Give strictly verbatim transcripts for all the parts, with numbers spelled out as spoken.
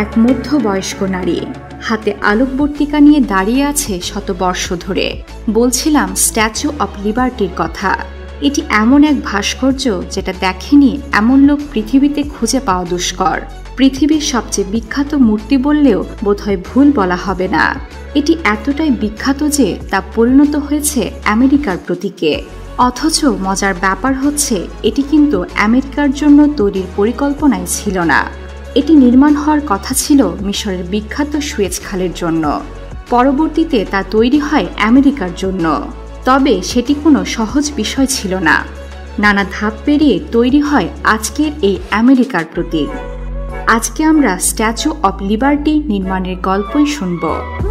এক মধ্যবয়স্ক নারী হাতে আলোকবর্তিকা নিয়ে দাঁড়িয়ে আছে শত বর্ষ ধরে। বলছিলাম স্ট্যাচু অব লিবার্টির কথা। এটি এমন এক ভাস্কর্য যেটা দেখেনি এমন লোক পৃথিবীতে খুঁজে পাওয়া দুষ্কর। পৃথিবীর সবচেয়ে বিখ্যাত মূর্তি বললেও বোধহয় ভুল বলা হবে না। এটি এতটাই বিখ্যাত যে তা পরিণত হয়েছে আমেরিকার প্রতীকে। অথচ মজার ব্যাপার হচ্ছে এটি কিন্তু আমেরিকার জন্য তৈরির পরিকল্পনাই ছিল না। এটি নির্মাণ হওয়ার কথা ছিল মিশরের বিখ্যাত সুয়েজ খালের জন্য। পরবর্তীতে তা তৈরি হয় আমেরিকার জন্য। তবে সেটি কোনো সহজ বিষয় ছিল না। নানা ধাপ পেরিয়ে তৈরি হয় আজকের এই আমেরিকার প্রতীক। আজকে আমরা স্ট্যাচু অব লিবার্টি নির্মাণের গল্পই শুনব।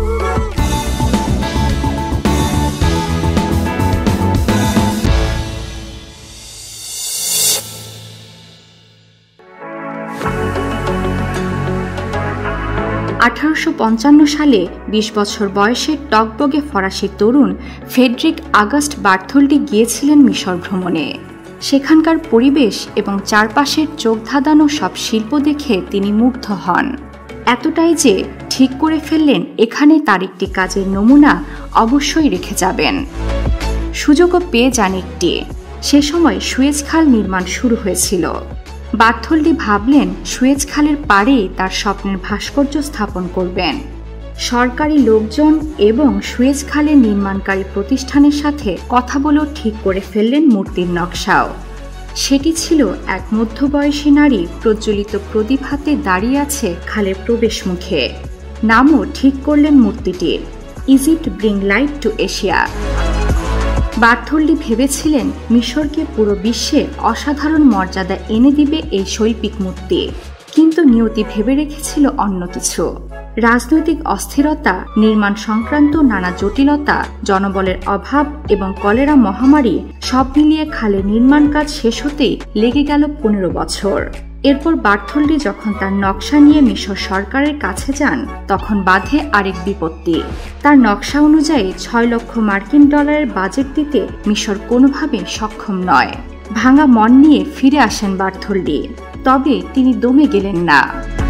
আঠারোশো পঞ্চান্ন সালে বিশ বছর বয়সে টকবগে ফরাসি তরুণ ফ্রেডরিক আগস্ট বার্থোল্ডি গিয়েছিলেন মিশর ভ্রমণে। সেখানকার পরিবেশ এবং চারপাশের চোখ ধাঁধানো সব শিল্প দেখে তিনি মুগ্ধ হন। এতটাই যে ঠিক করে ফেললেন এখানে তার একটি কাজের নমুনা অবশ্যই রেখে যাবেন। সুযোগও পেয়ে যান একটি। সে সময় সুয়েজ খাল নির্মাণ শুরু হয়েছিল। বার্থোল্ডি ভাবলেন সুয়েজ খালের পাড়েই তার স্বপ্নের ভাস্কর্য স্থাপন করবেন। সরকারি লোকজন এবং সুয়েজ খালের নির্মাণকারী প্রতিষ্ঠানের সাথে কথা বলেও ঠিক করে ফেললেন মূর্তির নকশাও। সেটি ছিল এক মধ্যবয়সী নারী প্রজ্বলিত প্রদীপ হাতে দাঁড়িয়ে আছে খালের প্রবেশ মুখে। নামও ঠিক করলেন মূর্তিটির, is it bring light to Asia. Bartholdi ভেবেছিলেন মিশরকে পুরো বিশ্বে অসাধারণ মর্যাদা এনে দিবে এই শৈল্পিক মূর্তি, কিন্তু নিয়তি ভেবে রেখেছিল অন্য কিছু। রাজনৈতিক অস্থিরতা, নির্মাণ সংক্রান্ত নানা জটিলতা, জনবলের অভাব এবং কলেরা মহামারী সব মিলিয়ে খালের নির্মাণ কাজ শেষ হতেই লেগে গেল পনেরো বছর। এরপর বার্থোল্ডি যখন তার নকশা নিয়ে মিশর সরকারের কাছে যান তখন বাধে আরেক বিপত্তি। তার নকশা অনুযায়ী ছয় লক্ষ মার্কিন ডলারের বাজেট দিতে মিশর কোনোভাবেই সক্ষম নয়। ভাঙা মন নিয়ে ফিরে আসেন বার্থোল্ডি, তবে তিনি দমে গেলেন না।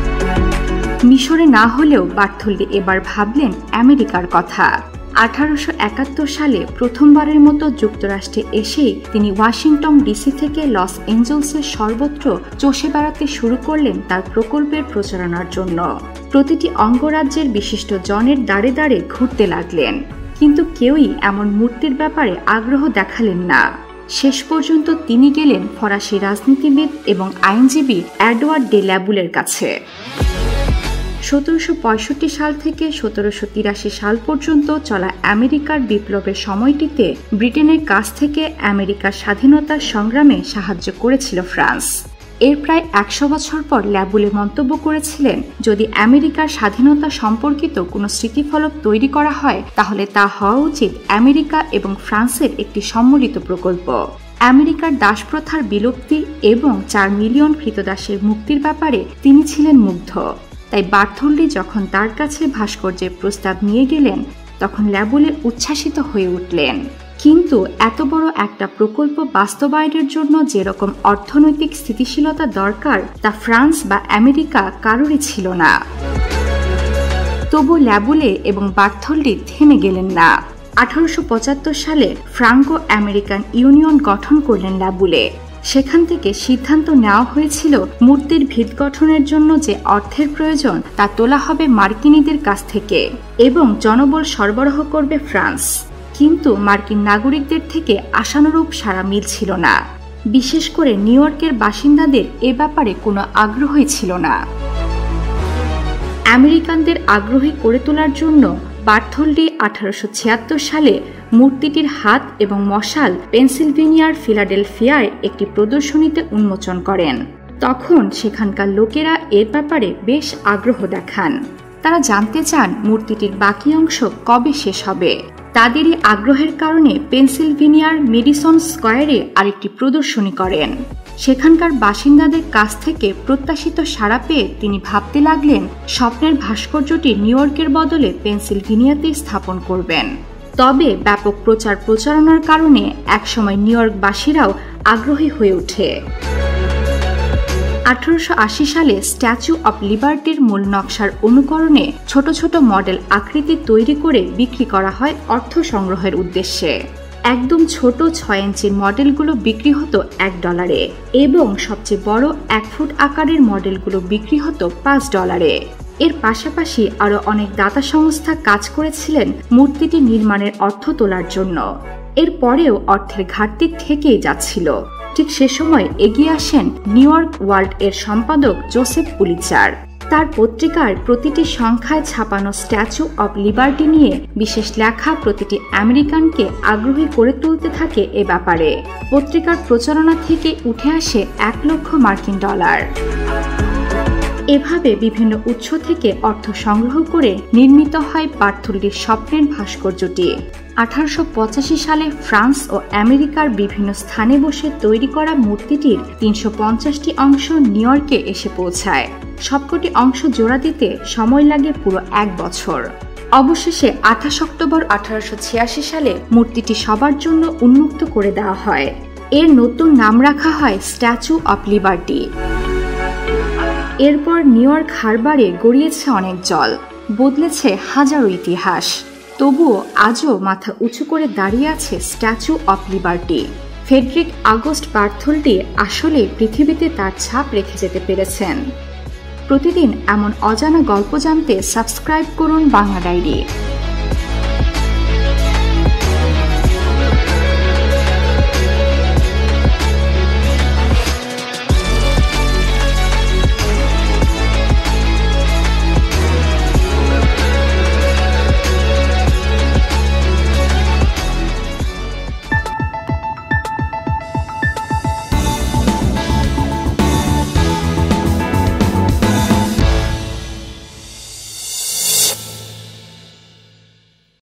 মিশরে না হলেও বার্থোল্ডি এবার ভাবলেন আমেরিকার কথা। আঠারোশো একাত্তর সালে প্রথমবারের মতো যুক্তরাষ্ট্রে এসেই তিনি ওয়াশিংটন ডিসি থেকে লস এঞ্জেলসের সর্বত্র চষে বেড়াতে শুরু করলেন তার প্রকল্পের প্রচারণার জন্য। প্রতিটি অঙ্গরাজ্যের বিশিষ্ট জনের দাঁড়ে দাঁড়ে ঘুরতে লাগলেন, কিন্তু কেউই এমন মূর্তির ব্যাপারে আগ্রহ দেখালেন না। শেষ পর্যন্ত তিনি গেলেন ফরাসি রাজনীতিবিদ এবং আইনজীবী এডওয়ার্ড ডে ল্যাবুলের কাছে। সতেরোশো পঁয়ষট্টি সাল থেকে সতেরোশো তিরাশি সাল পর্যন্ত চলা আমেরিকার বিপ্লবের সময়টিতে ব্রিটেনের কাছ থেকে আমেরিকার স্বাধীনতার সংগ্রামে সাহায্য করেছিল ফ্রান্স। এর প্রায় একশো বছর পর ল্যাবুলে মন্তব্য করেছিলেন, যদি আমেরিকার স্বাধীনতা সম্পর্কিত কোনো স্মৃতিফলক তৈরি করা হয় তাহলে তা হওয়া উচিত আমেরিকা এবং ফ্রান্সের একটি সম্মিলিত প্রকল্প। আমেরিকার দাসপ্রথার বিলুপ্তি এবং চার মিলিয়ন ক্রীতদাসের মুক্তির ব্যাপারে তিনি ছিলেন মুগ্ধ। তাই বার্থোল্ডি যখন তার কাছে ভাস্কর্যের প্রস্তাব নিয়ে গেলেন তখন ল্যাবুলে উচ্ছ্বাসিত হয়ে উঠলেন। কিন্তু এত বড় একটা প্রকল্প বাস্তবায়নের জন্য যেরকম অর্থনৈতিক স্থিতিশীলতা দরকার তা ফ্রান্স বা আমেরিকা কারোরই ছিল না। তবু ল্যাবুলে এবং বার্থোল্ডি থেমে গেলেন না। আঠারোশো পঁচাত্তর সালে ফ্রাঙ্কো আমেরিকান ইউনিয়ন গঠন করলেন ল্যাবুলে। সেখান থেকে সিদ্ধান্ত নেওয়া হয়েছিল মূর্তির ভিত গঠনের জন্য যে অর্থের প্রয়োজন তা তোলা হবে মার্কিনীদের কাছ থেকে এবং জনবল সরবরাহ করবে ফ্রান্স। কিন্তু মার্কিন নাগরিকদের থেকে আশানুরূপ সাড়া মিলছিল না। বিশেষ করে নিউ ইয়র্কের বাসিন্দাদের এ ব্যাপারে কোনো আগ্রহই ছিল না। আমেরিকানদের আগ্রহী করে তোলার জন্য বার্থোল্ডি আঠারোশো ছিয়াত্তর সালে মূর্তিটির হাত এবং মশাল পেনসিলভেনিয়ার ফিলাডেলফিয়ায় একটি প্রদর্শনীতে উন্মোচন করেন। তখন সেখানকার লোকেরা এর ব্যাপারে বেশ আগ্রহ দেখান। তারা জানতে চান মূর্তিটির বাকি অংশ কবে শেষ হবে। তাদেরই আগ্রহের কারণে পেনসিলভেনিয়ার মেডিসন স্কয়ারে আরেকটি প্রদর্শনী করেন। সেখানকার বাসিন্দাদের কাছ থেকে প্রত্যাশিত সাড়া পেয়ে তিনি ভাবতে লাগলেন স্বপ্নের ভাস্কর্যটি নিউ ইয়র্কের বদলে পেনসিলভেনিয়াতেই স্থাপন করবেন। তবে ব্যাপক প্রচার প্রচারণার কারণে একসময় নিউ ইয়র্কবাসীরাও আগ্রহী হয়ে ওঠে। আঠারোশো আশি সালে স্ট্যাচু অব লিবার্টির মূল নকশার অনুকরণে ছোট ছোট মডেল আকৃতি তৈরি করে বিক্রি করা হয় অর্থ সংগ্রহের উদ্দেশ্যে। একদম ছোট ছয় ইঞ্চির মডেলগুলো বিক্রি হতো এক ডলারে এবং সবচেয়ে বড় এক ফুট আকারের মডেলগুলো বিক্রি হতো পাঁচ ডলারে। এর পাশাপাশি আরও অনেক দাতা সংস্থা কাজ করেছিলেন মূর্তিটি নির্মাণের অর্থ তোলার জন্য। এরপরেও অর্থের ঘাটতি থেকেই যাচ্ছিল। ঠিক সে সময় এগিয়ে আসেন নিউ ইয়র্ক ওয়ার্ল্ড এর সম্পাদক জোসেফ পুলিৎজার। তার পত্রিকার প্রতিটি সংখ্যায় ছাপানো স্ট্যাচু অব লিবার্টি নিয়ে বিশেষ লেখা প্রতিটি আমেরিকানকে আগ্রহী করে তুলতে থাকে এ ব্যাপারে। পত্রিকার প্রচারণা থেকে উঠে আসে এক লক্ষ মার্কিন ডলার। এভাবে বিভিন্ন উৎস থেকে অর্থ সংগ্রহ করে নির্মিত হয় বার্থোল্ডির স্বপ্নের ভাস্কর্যটি। আঠারোশো পঁচাশি সালে ফ্রান্স ও আমেরিকার বিভিন্ন স্থানে বসে তৈরি করা মূর্তিটির তিনশো পঞ্চাশটি অংশ নিউ ইয়র্কে এসে পৌঁছায়। সবকটি অংশ জোড়া দিতে সময় লাগে পুরো এক বছর। অবশেষে আঠাশ অক্টোবর আঠারোশো ছিয়াশি সালে মূর্তিটি সবার জন্য উন্মুক্ত করে দেওয়া হয়। এর নতুন নাম রাখা হয় স্ট্যাচু অব লিবার্টি। এরপর নিউ ইয়র্ক হারবারে গড়িয়েছে অনেক জল, বদলেছে হাজারো ইতিহাস। তবুও আজও মাথা উঁচু করে দাঁড়িয়ে আছে Statue of Liberty. Frederic Auguste Bartholdi আসলে পৃথিবীতে তার ছাপ রেখে যেতে পেরেছেন। প্রতিদিন এমন অজানা গল্প জানতে সাবস্ক্রাইব করুন বাংলা ডায়েরি।